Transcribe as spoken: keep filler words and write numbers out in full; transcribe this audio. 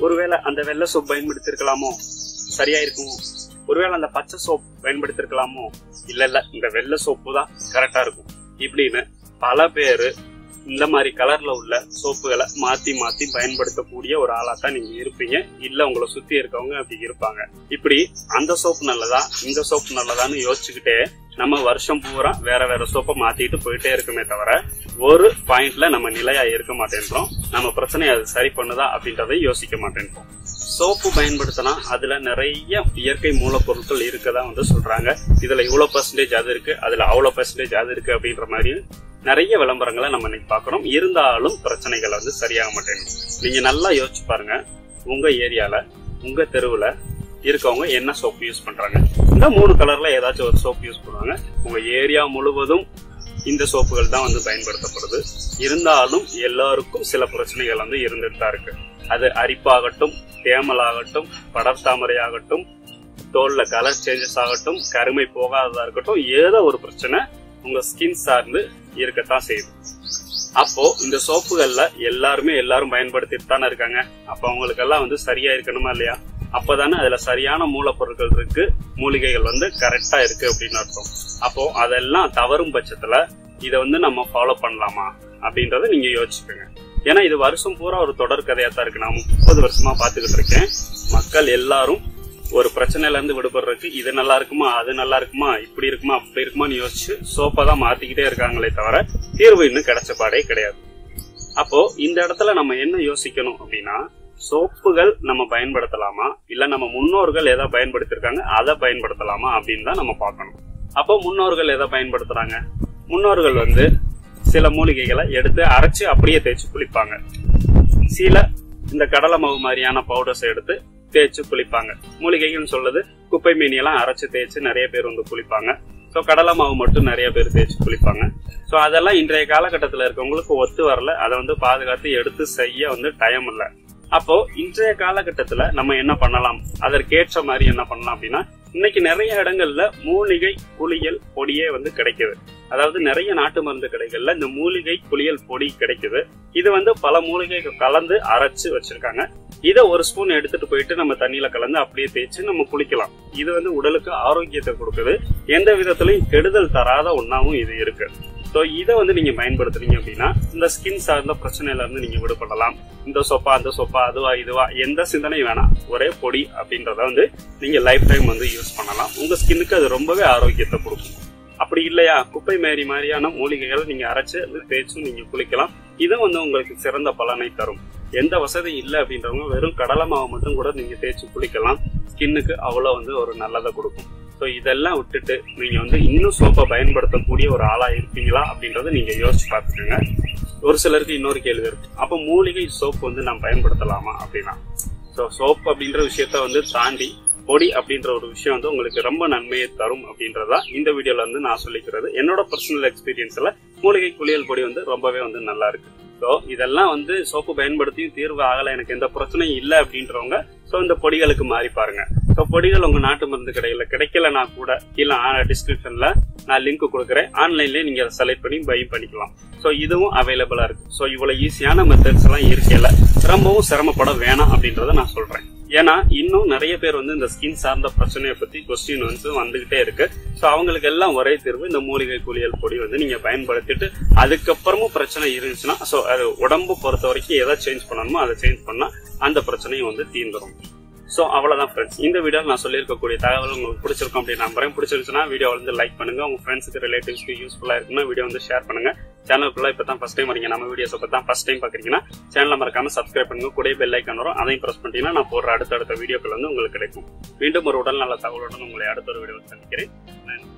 ஒருவேளை அந்த வெள்ளை சோப் பயன்படுத்திருக்கலாமோ, சரியா இருக்குமோ. ஒருவேளை அந்த பச்சை சோப் பயன்படுத்திருக்கலாமோ, இல்ல இல்ல இந்த வெள்ளை சோப்பு தான் கரெக்டா இருக்கும் இப்படின்னு பல பேரு இந்த மாதிரி கலர்ல உள்ள சோப்புகளை மாத்தி மாத்தி பயன்படுத்தக்கூடிய ஒரு ஆளா தான் நீங்க இருப்பீங்க. இல்ல உங்களை சுத்தி இருக்கவங்க அப்படி இருப்பாங்க. இப்படி அந்த சோப்பு நல்லதா இந்த சோப்பு நல்லதான்னு யோசிச்சுக்கிட்டே நம்ம வருஷம் பூரா வேற வேற சோப்பை மாத்திட்டு போயிட்டே இருக்குமே தவிர ஒரு பாயிண்ட்ல நம்ம நிலையா இருக்க மாட்டேன்றோம். நம்ம பிரச்சனையை அது சரி பண்ணுதா அப்படின்றதை யோசிக்க மாட்டேன்றோம். சோப்பு பயன்படுத்தினா அதுல நிறைய இயற்கை மூலப்பொருட்கள் இருக்கதான் வந்து சொல்றாங்க. இதுல இவ்வளவு பெர்சன்டேஜ் அது இருக்கு, அதுல அவ்வளவு பெர்சன்டேஜ் அது இருக்கு அப்படின்ற மாதிரி நிறைய விளம்பரங்களை நம்ம இன்னைக்கு பாக்குறோம். இருந்தாலும் பிரச்சனைகள் வந்து சரியாக மாட்டேங்குது. நீங்க நல்லா யோசிச்சு பாருங்க, உங்க ஏரியால உங்க தெருவுல இருக்கவங்க என்ன சோப்பு யூஸ் பண்றாங்க. இந்த மூணு கலர்ல ஏதாச்சும் ஒரு சோப்பு யூஸ் பண்ணுவாங்க. உங்க ஏரியா முழுவதும் இந்த சோப்புகள் தான் வந்து பயன்படுத்தப்படுது. இருந்தாலும் எல்லாருக்கும் சில பிரச்சனைகள் வந்து இருந்துட்டு தான் இருக்கு. அது அரிப்பாகட்டும், தேமல் ஆகட்டும், படர்தாமரை ஆகட்டும், தோல்ல கலர் சேஞ்சஸ் ஆகட்டும், கருமை போகாததா இருக்கட்டும், ஏதோ ஒரு பிரச்சனை உங்க ஸ்கின் சார்ந்து இருக்கத்தான் செய்யுது. அப்போ இந்த சோப்புகள்ல எல்லாருமே எல்லாரும் பயன்படுத்திட்டு தானே இருக்காங்க. அப்ப அவங்களுக்கு எல்லாம் வந்து சரியா இருக்கணுமா இல்லையா? அப்பதானே அதுல சரியான மூலப்பொருட்கள் இருக்கு, மூலிகைகள் வந்து கரெக்டா இருக்கு அப்படின்னு அர்த்தம். அப்போ அதெல்லாம் தவறும் பட்சத்துல இதை வந்து நம்ம ஃபாலோ பண்ணலாமா அப்படின்றத நீங்க யோசிச்சுக்கோங்க. ஏன்னா இது வருஷம் பூரா ஒரு தொடர் கதையா தான் இருக்கு. நான் முப்பது வருஷமா பாத்துக்கிட்டு இருக்கேன். மக்கள் எல்லாரும் ஒரு பிரச்சனையில இருந்து விடுபடுறதுக்கு இது நல்லா இருக்குமா, அது நல்லா இருக்குமா, இப்படி இருக்குமா, அப்படி இருக்குமான்னு யோசிச்சு சோப்பை தான் மாத்திக்கிட்டே இருக்காங்களே தவிர தீர்வு இன்னும் கிடைச்ச பாடே கிடையாது. அப்போ இந்த இடத்துல நம்ம என்ன யோசிக்கணும் அப்படின்னா, சோப்புகள் நம்ம பயன்படுத்தலாமா, இல்ல நம்ம முன்னோர்கள் எதை பயன்படுத்திருக்காங்க அதை பயன்படுத்தலாமா அப்படின்னு தான் நம்ம பார்க்கணும். அப்போ முன்னோர்கள் எதை பயன்படுத்துறாங்க? முன்னோர்கள் வந்து சில மூலிகைகளை எடுத்து அரைச்சு அப்படியே தேய்ச்சி குளிப்பாங்க. சில இந்த கடலை மாவு மாதிரியான பவுடர்ஸ் எடுத்து தேய்ச்சி குளிப்பாங்க. மூலிகைன்னு சொல்லுது குப்பை மீனியெல்லாம் அரைச்சு தேய்ச்சி நிறைய பேர் வந்து குளிப்பாங்க. ஸோ கடலை மாவு மட்டும் நிறைய பேர் தேய்ச்சி குளிப்பாங்க. ஸோ அதெல்லாம் இன்றைய காலகட்டத்தில் இருக்கவங்களுக்கு ஒத்து வரல. அதை வந்து பாதுகாத்து எடுத்து செய்ய வந்து டைம் இல்லை. அப்போ இன்றைய காலகட்டத்துல நம்ம என்ன பண்ணலாம், அதற்கேற்ற மாதிரி என்ன பண்ணலாம் அப்படின்னா, இன்னைக்கு நிறைய இடங்கள்ல மூலிகை குளியல் பொடியே வந்து கிடைக்குது. அதாவது நிறைய நாட்டு மருந்து கடைகள்ல இந்த மூலிகை குளியல் பொடி கிடைக்குது. இது வந்து பல மூலிகைகள் கலந்து அரைச்சு வச்சிருக்காங்க. இதை ஒரு ஸ்பூன் எடுத்துட்டு போயிட்டு நம்ம தண்ணியில கலந்து அப்படியே தேய்ச்சி நம்ம குளிக்கலாம். இது வந்து உடலுக்கு ஆரோக்கியத்தை கொடுக்குது. எந்த விதத்திலையும் கெடுதல் தராத ஒன்னாவும் இது இருக்கு. ஸோ இதை வந்து நீங்க பயன்படுத்துறீங்க அப்படின்னா இந்த ஸ்கின் சார்ந்த பிரச்சனையில இருந்து நீங்க விடுபடலாம். இந்த சோப்பா அந்த சோப்பா அதுவா இதுவா எந்த சிந்தனையும் வேணாம், ஒரே பொடி அப்படின்றத வந்து நீங்க லைஃப் டைம் வந்து யூஸ் பண்ணலாம். உங்க ஸ்கின்னுக்கு அது ரொம்பவே ஆரோக்கியத்தை கொடுக்கும். அப்படி இல்லையா, குப்பை மேரி மாதிரியான மூலிகைகளை நீங்க அரைச்சு தேய்ச்சும் நீங்க குளிக்கலாம். இதுவும் வந்து உங்களுக்கு சிறந்த பலனை தரும். எந்த வசதி இல்லை அப்படின்றவங்க வெறும் கடலை மாவு மட்டும் கூட நீங்க தேய்ச்சி குளிக்கலாம். ஸ்கின்னுக்கு அவ்வளவு வந்து ஒரு நல்லதை கொடுக்கும். ஸோ இதெல்லாம் விட்டுட்டு நீங்க வந்து இன்னும் சோப்பை பயன்படுத்தக்கூடிய ஒரு ஆளா இருப்பீங்களா அப்படின்றத நீங்க யோசிச்சு பார்த்துக்கோங்க. ஒரு சிலருக்கு இன்னொரு கேள்வி இருக்கு, அப்ப மூலிகை சோப்பு வந்து நான் பயன்படுத்தலாமா அப்படின்னா. ஸோ சோப் அப்படின்ற விஷயத்த வந்து தாண்டி பொடி அப்படின்ற ஒரு விஷயம் வந்து உங்களுக்கு ரொம்ப நன்மையை தரும் அப்படின்றதா இந்த வீடியோல வந்து நான் சொல்லிக்கிறது. என்னோட பர்சனல் எக்ஸ்பீரியன்ஸ்ல மூலிகை குளியல் பொடி வந்து ரொம்பவே வந்து நல்லா இருக்கு. ஸோ இதெல்லாம் வந்து சோப்பு பயன்படுத்தியும் தீர்வு ஆகலை, எனக்கு எந்த பிரச்சனையும் இல்லை அப்படின்றவங்க ஸோ இந்த பொடிகளுக்கு மாறி பாருங்க. ஸோ பொடிகள் உங்க நாட்டு மருந்து கடையில கிடைக்கலனா கூட கீழே டிஸ்கிரிப்ஷன்ல நான் லிங்க் கொடுக்குறேன். ஆன்லைன்லயே நீங்க அதை செலக்ட் பண்ணி பை பண்ணிக்கலாம். ஸோ இதுவும் அவைலபிளா இருக்கு. ஸோ இவ்வளவு ஈஸியான மெத்தட்ஸ் எல்லாம் இருக்கல, ரொம்பவும் சிரமப்பட வேணாம் அப்படின்றத நான் சொல்றேன். ஏன்னா இன்னும் நிறைய பேர் வந்து இந்த ஸ்கின் சார்ந்த பிரச்சனையை பத்தி கொஸ்டின் வந்து வந்துகிட்டே இருக்கு. ஸோ அவங்களுக்கு எல்லாம் ஒரே தீர்வு இந்த மூலிகை குளியல் பொடி வந்து நீங்க பயன்படுத்திட்டு அதுக்கப்புறமும் பிரச்சனை இருந்துச்சுன்னா ஸோ அது உடம்பு பொறுத்த வரைக்கும் எதை சேஞ்ச் பண்ணணுமோ அதை சேஞ்ச் பண்ணா அந்த பிரச்சனையும் வந்து தீர்ந்துடும். ஸோ அவ்வளவுதான் ஃப்ரெண்ட்ஸ். இந்த வீடியோவில் நான் சொல்லியிருக்கக்கூடிய தகவல் உங்களுக்கு பிடிச்சிருக்கும் அப்படின்னு நம்புறேன். பிடிச்சிருச்சுன்னா வீடியோ வந்து லைக் பண்ணுங்க. உங்க ஃப்ரெண்ட்ஸுக்கு ரிலேட்டிவ்ஸ்க்கு யூஸ்ஃபுல்லா இருக்குன்னா வீடியோ வந்து ஷேர் பண்ணுங்க. சேனலுக்குள்ள இப்போ தான் ஃபர்ஸ்ட் டைம் வரீங்க, நம்ம வீடியோஸ் இப்போ தான் ஃபர்ஸ்ட் டைம் பாக்குறீங்கன்னா சேனலை மறக்காம சப்ஸ்கிரைப் பண்ணுங்க. கூட பெல் ஐக்கான் வரும், அதையும் பிரஸ் பண்ணிட்டீங்கன்னா நான் போடுற அடுத்தடுத்த வீடியோக்கள் வந்து உங்களுக்கு கிடைக்கும். மீண்டும் ஒரு உடல் நல்ல தகவலுடன் உங்களை அடுத்த ஒரு வீடியோவில் சந்திக்கிறேன்.